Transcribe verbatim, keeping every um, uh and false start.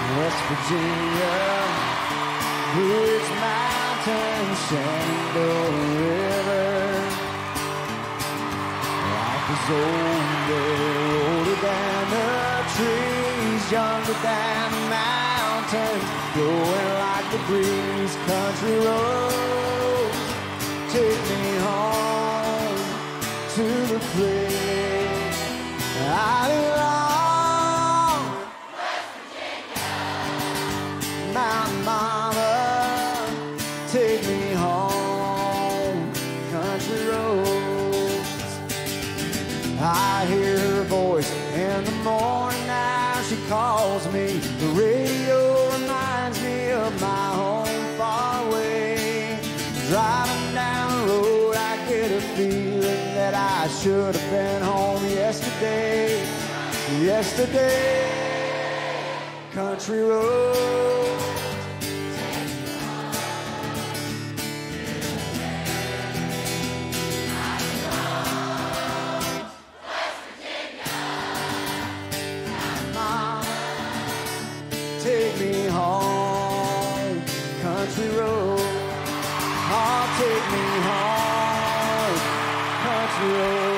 West Virginia, Blue Ridge Mountains, Shenandoah River. Life is older, older than the trees, younger than the mountains, going like the breeze. Country roads take me home to the place I belong. West Virginia. Mountain mama, take me home. Country roads. I hear her voice in the morning now. She calls me. The radio reminds me of my home far away. Driving down the road, I get a feeling that I should have been home yesterday. Yesterday. Country roads. Take me home, country road. Oh, take me home, country road.